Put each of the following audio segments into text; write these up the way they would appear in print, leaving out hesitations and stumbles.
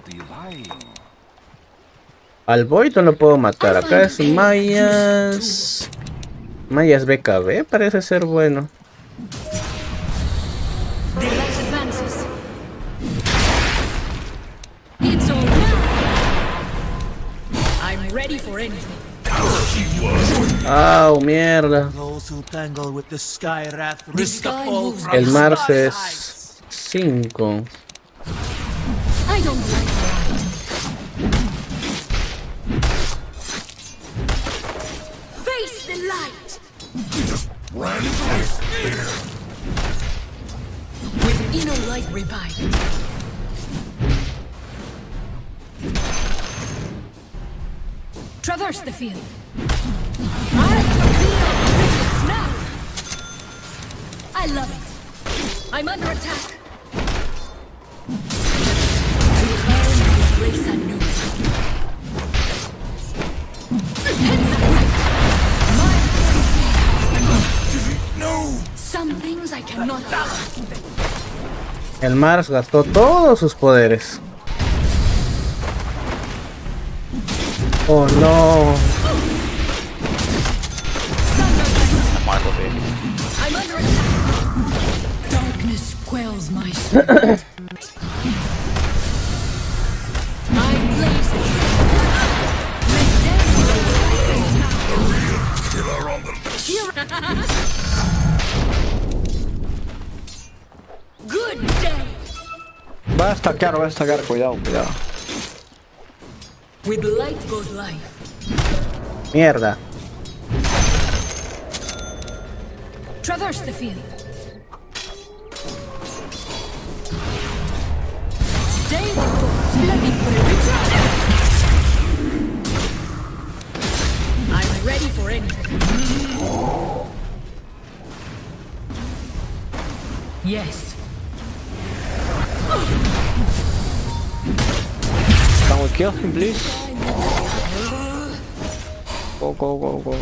Al Void no lo puedo matar. Acá es Mayas. Mayas BKB parece ser bueno. ¡Au, mierda! El Mars es 5. With inner light revived. Traverse the field. I love it. I'm under attack. Some things I cannot. El Mars gastó todos sus poderes. Oh no. I'm under attack. Darkness quells my spirit. I'm blazing. Killer on the Good day. Va a stackear, cuidado. With light goes life. Mierda. Traverse the field. Stay the course. I'm ready for anything. Yes. Can we kill him, please? Go.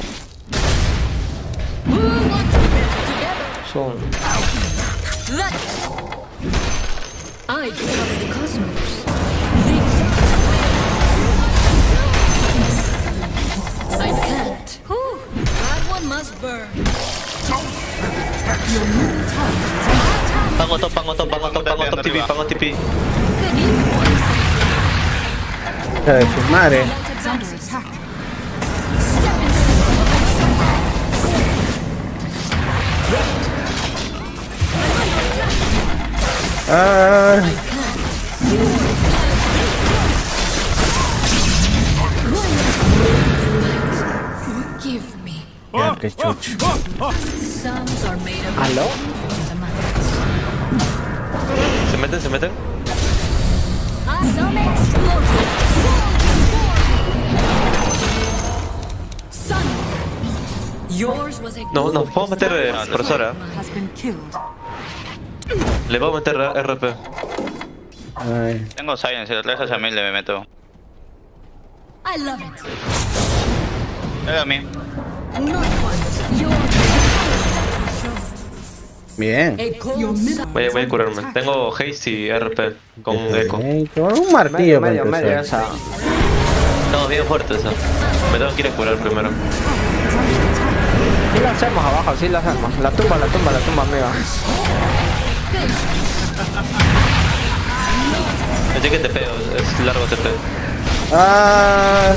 So. I cover the cosmos. I can't. That one must burn. Pango TP. De su madre. Forgive me. Ya, qué chucho. Suns are made of. ¿Aló? Se meten. Some explosions. Sun. Yours was a. No, puedo meter profesora. Le puedo meter RP. Ay. Tengo Science, si lo traes hacia mí le meto. I love it. Dale a mí. Not once. Your. Bien. Voy a curarme. Tengo haste y RP con eco. Con un martillo Medio para empezar. esa. No, bien fuerte esa. Me tengo que ir a curar primero. Sí la hacemos abajo, sí la hacemos. La tumba, amiga. Así que TP, es largo TP. Ah.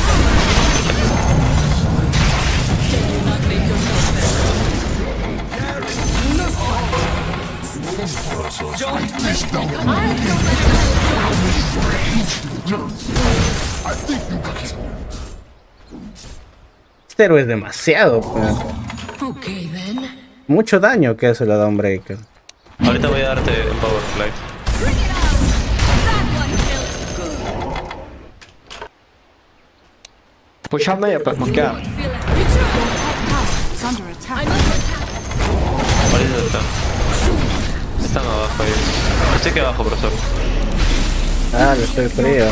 Este héroe es demasiado. Okay then. Mucho daño que se le da a un breaker. Ahorita voy a darte un power fly. Pucha medio para mosquear. Ahorita están abajo ahí. Estoy aquí abajo, profesor. Ah, le estoy frío.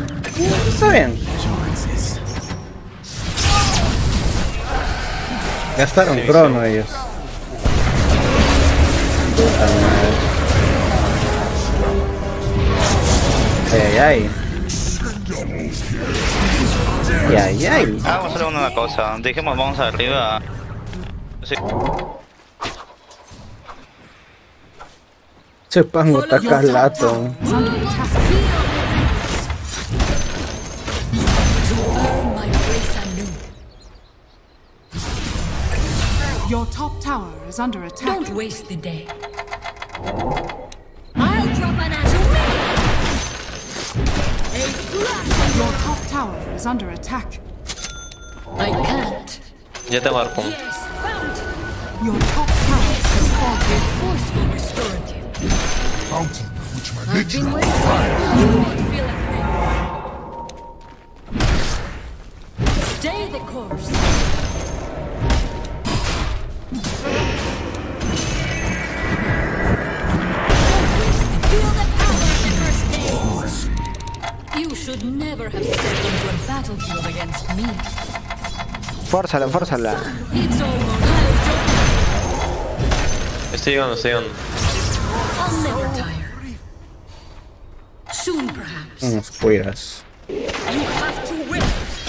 Está bien. Gastaron Sí, crono sí. ellos. Puta madre. Ay, ay, ay. Ay, ay. Vamos a hacer una cosa. Dijimos vamos arriba. Sí. Se pango tacalato. To earn my grace anew. Your top tower is under attack. Don't waste the day. I'll drop an atomic. A flash. Your top tower is under attack. I can't. Ya te marco. Yes, found. Your top tower has A fallen. forceful restorative. Fountain of which my I've nature been waiting. You won't feel a thing. Stay the course. Feel the power of the first days. You should never have stepped into a battlefield against me. Fórzala, fórzala. It's almost. I'll Estoy llegando, estoy llegando. never tire. Soon, perhaps. Unos cuiras. You have to win.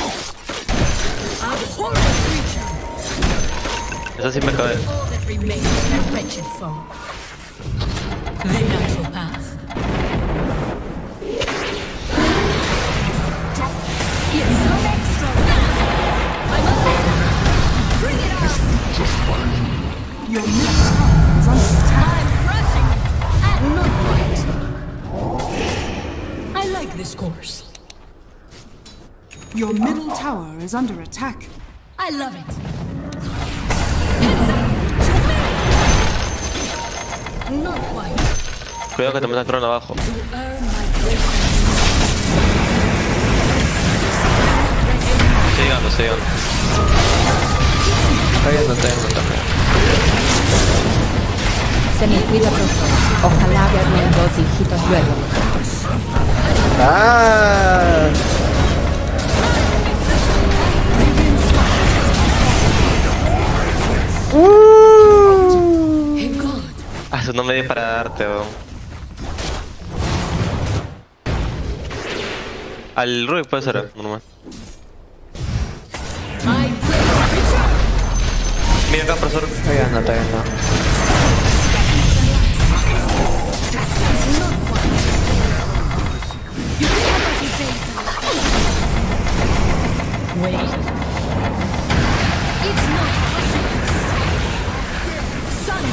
Abhorrent creature. Esa sí me cabe. All that remains is a wretched foe. The natural path. It's so extra. I'm up. Bring it on. Your middle tower is under attack. I'm crushing it. And not quite. I like this course. Your middle tower is under attack. I love it. Heads up to me. Not quite. Cuidado que te metas crono abajo. To earn my greatness. Estoy llegando, estoy llegando. Estoy yendo también. Se me cuida pronto. Ojalá verme en 2 hijitos luego. ¡Ah! Hey God. Ah, eso no me dio para darte, weón. Al Rubik puede ser, normal. I will return. Mira acá, profesor. Estoy yendo, estoy yendo. You cannot evade the light. Wait. It's not possible. Sun.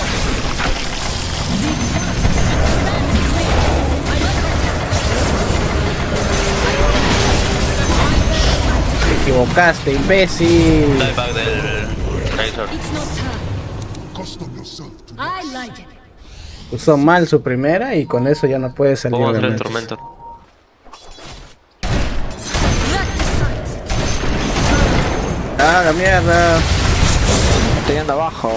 The dust stands clear. I'm under attack. Te equivocaste, imbécil. Dieback del Razor. It's not time. Custom yourself to I like it. Usó mal su primera y con eso ya no puede salir Vamos a de hacer el metas. tormento. That decides. ¡Ah, la mierda! Estoy yendo abajo.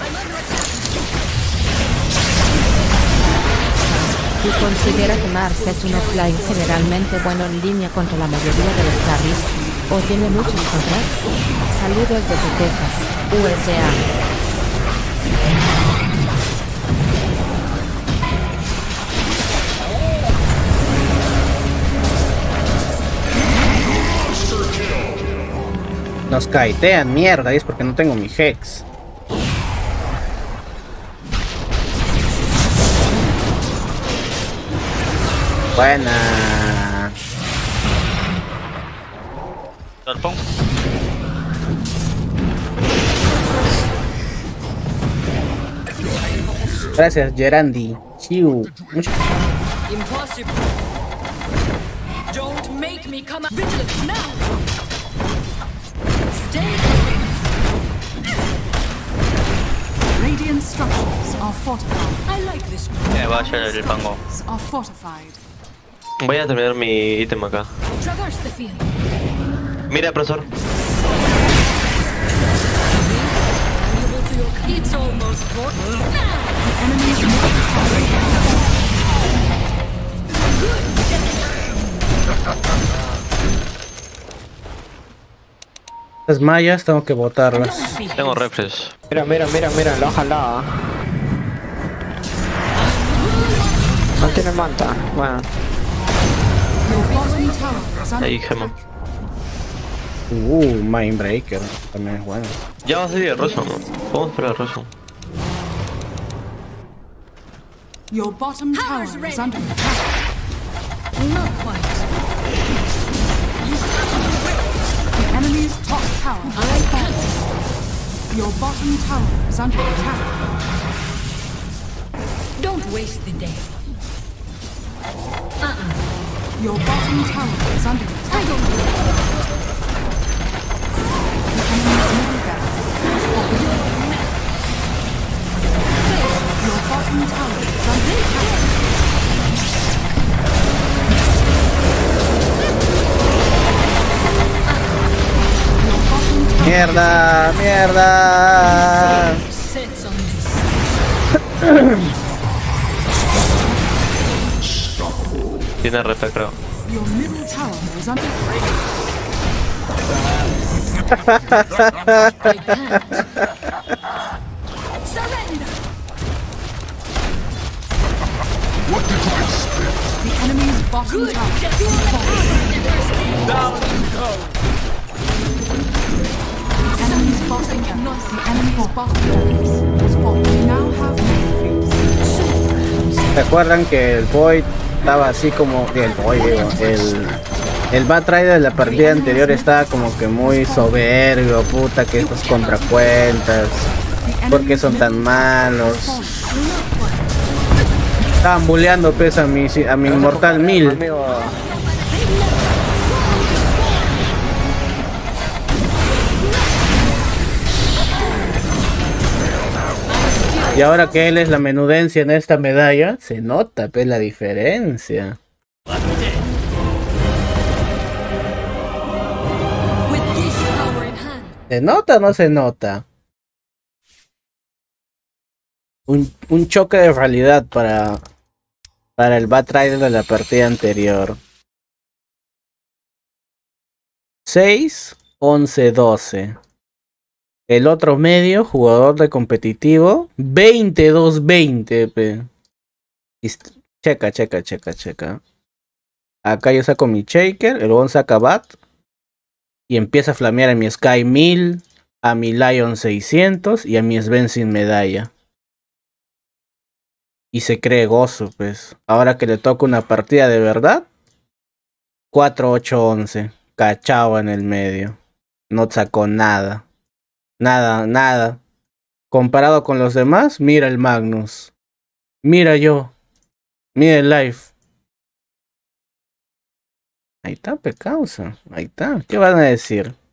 Si considera que Mars es un offline generalmente bueno en línea contra la mayoría de los carries, o tiene muchos contra. Saludos desde Texas, USA. Nos caitean, mierda, y es porque no tengo mi Hex. Buena. Torpón. Gracias, Gerandi. Chiu. Mucho- Impossible. Don't make me come out. Vigilance now. Stay. Radiant structures are fortified. I like this. Va a ser el pango. Are fortified. Voy a terminar mi ítem acá. Traverse the field. Mira, profesor. It's almost for Enemy's middle Estas mallas tengo que botarlas. Tengo refresh. Mira, lo ha jalado. No tiene manta. Bueno, Your bottom tower is under Ahí, gema. Mindbreaker. También es bueno. Ya va a salir el Rosso, ¿no? Podemos esperar el Rosso. Your bottom tower Power's ready. is under attack. Not quite. The enemy's top tower I can't. Your bottom tower is under attack. Don't waste the day. Your bottom tower is under attack. I don't know. The enemy's middle barracks has fallen. Your bottom tower is under attack. Your bottom tower ¡Mierda! ¡Mierda! Sits on this. Tiene RP, creo. Your middle tower is under I can't. Surrender. the enemy's bottom Good. tower. Just feel the power in the first day. The enemy's bottom barracks. The enemy's bottom barracks has fallen. We now have ¿Se acuerdan que el Void estaba así como... El Void, digo, el Batrider de la partida anterior estaba como que muy soberbio, puta, que estos contracuentas, ¿por qué son tan malos? Estaban bulleando pues a mi Inmortal 1000. amigo. Y ahora que él es la menudencia en esta medalla, se nota pues la diferencia. With this power in hand. ¿Se nota o no se nota? Un choque de realidad para el Batrider de la partida anterior. 6, 11, 12. El otro medio, jugador de competitivo, 22, 20. Checa. Acá yo saco mi Shaker, el Bon saca Bat. Y empieza a flamear a mi Sky 1000, a mi Lion 600 y a mi Sven sin medalla. Y se cree gozo, pues. Ahora que le toca una partida de verdad, 4, 8, 11. Cachao en el medio. No sacó nada. Nada. Comparado con los demás, mira el Magnus. Mira yo. Mira el Life. Ahí está, pecausa. Ahí está. ¿Qué van a decir?